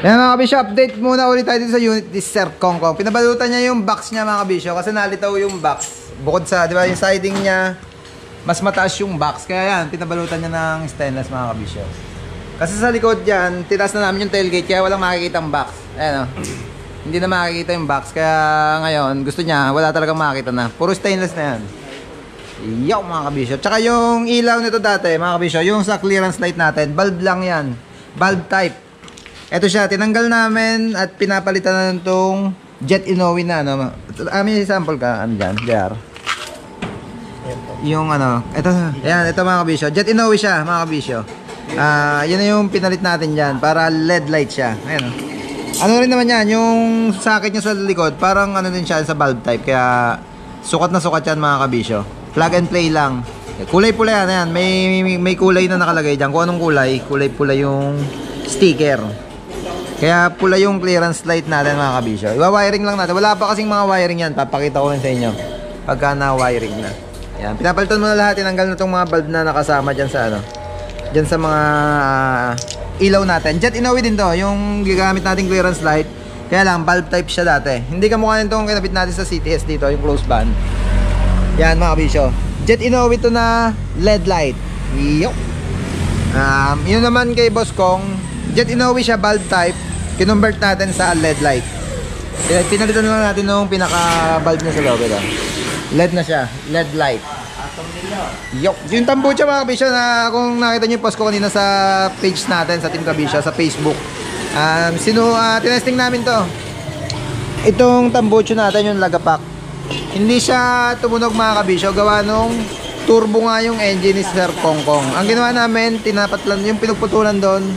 Yan mga kabisyo, update muna ulit tayo dito sa unit ni Sir Kongkong. Pinabalutan niya yung box niya mga kabisyo kasi nalitaw yung box. Bukod sa, di ba, yung siding niya, mas mataas yung box. Kaya yan, pinabalutan niya ng stainless mga kabisyo. Kasi sa likod yan, tinaas na namin yung tailgate kaya walang makikita ang box. Ayan o. Hindi na makikita yung box. Kaya ngayon, gusto niya, wala talagang makikita na. Puro stainless na yan. Yaw mga kabisyo. Tsaka yung ilaw nito dati mga kabisyo, yung sa clearance light natin, bulb lang yan. Bulb type. Ito siya, tinanggal namin at pinapalitan na itong jet Inoue na ano. May sample ka, ano dyan, JR. Yung ano, ito, ayan, ito mga kabisyo. Jet Inoue siya mga kabisyo. Yun na yung pinalit natin dyan para LED light siya. Ayan. Ano rin naman yan, yung socket niya sa likod, parang ano din siya sa bulb type. Kaya sukat na sukat yan mga kabisyo. Plug and play lang. Kulay pula yan, ayan. May kulay na nakalagay dyan. Kung anong kulay, kulay pula yung sticker. Kaya pula yung clearance light natin mga kabisyo. Iwa-wiring lang natin. Wala pa kasing mga wiring yan. Papakita ko rin sa inyo pagka na-wiring na. Yan. Pinapalitan mo na lahat. Tinanggal na itong mga bulb na nakasama dyan sa ano. Dyan sa mga ilaw natin. Jet Inoue din to. Yung gagamit natin clearance light. Kaya lang bulb type siya dati. Hindi ka mukha nitong kinabit natin sa CTS dito. Yung close band. Yan mga kabisyo. Jet Inoue to na LED light. Yo. Yun naman kay Boss Kong. Jet Inoue siya, bulb type. Kinonvert natin sa LED light. Pinalitan lang natin nung pinaka-bulb niya sa loob ito. LED na siya, LED light. Yo, yung tambucha mga kabisyo na kung nakita niyo yung post ko kanina sa page natin sa Team Kabisyo sa Facebook. Tinesting namin to. Itong tambucho natin yung lagapak. Hindi siya tumunog mga kabisyo, gawa nung turbo nga yung engine ni Sir Kongkong. Ang ginawa namin, tinapatlan yung pinagputulan doon.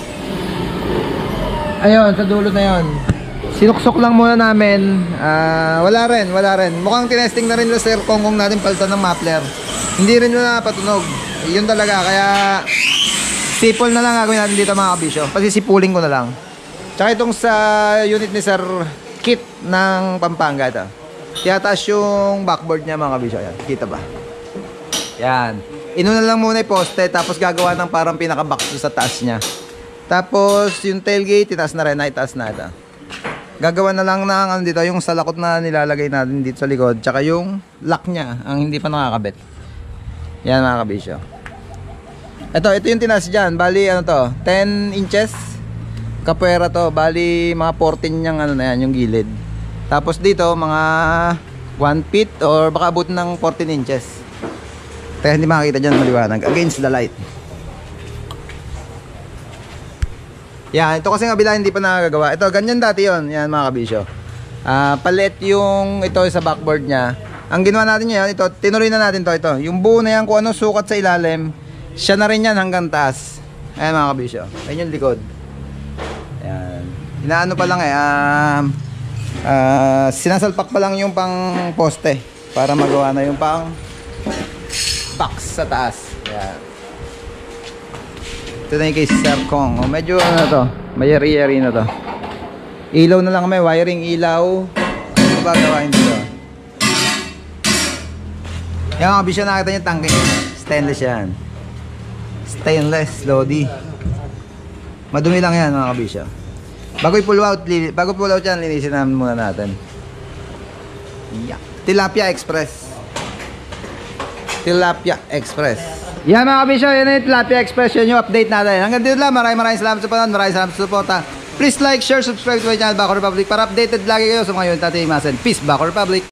Ayun, sa dulo na yun. Sinuksok lang muna namin. Wala rin. Mukhang tinesting na rin na Sir Kongkong natin palitan ng muffler. Hindi rin na patunog. Yun talaga. Kaya sipol na lang gagawin natin dito mga kabisyo. Pasisipuling ko na lang. Tsaka itong sa unit ni Sir Kit ng Pampanga ito. Tiyataas yung backboard niya mga kabisyo. Yan. Kita ba? Yan. Inuna lang muna yung poste. Tapos gagawa ng parang pinaka-box sa taas niya. Tapos yung tailgate, itaas na rin, itaas na ito. Gagawa na lang ng ano dito, yung salakot na nilalagay natin dito sa likod, tsaka yung lock niya, ang hindi pa nakakabit. Yan mga kabisyo. Ito yung tinaas dyan, bali ano to, 10 inches kapwera to, bali mga 14 yung ano na yan, yung gilid. Tapos dito, mga 1 feet or baka abot ng 14 inches. Kaya hindi makakita dyan maliwanag, against the light. Yan, ito kasi nga bila hindi pa nakagagawa. Ito, ganyan dati yon. Yan mga kabisyo. Palit yung ito sa backboard niya. Ang ginawa natin yan, ito, tinuloy na natin to. Ito, yung buo na yan, kung anong sukat sa ilalim, siya na rin yan hanggang taas. Ayan mga kabisyo. Ayan yung likod. Ayan. Inaano pa lang sinasalpak pa lang yung pang poste para magawa na yung pang box sa taas. Ayan. Ito na yung kay Sir Kong. Medyo ano to, mayari-yari na to. Ilaw na lang kami, wiring ilaw. Ano ba gawain dito? Yan mga kabisyo, nakita nyo tangke. Stainless yan. Stainless, Lodi. Madumi lang yan mga kabisyo. Bago i-pull out yan, linisin namin muna natin. Yeah. Tilapia Express. Tilapia Express. Yan mga kabisyo, yan yung Tilapia Express, yun yung update natin. Hanggang dito lang, maraming salamat sa panonood, maraming salamat sa suporta. Please like, share, subscribe to my channel, Bako Republic, para updated lagi kayo sa mga yun natin imasin. Peace, Bako Republic!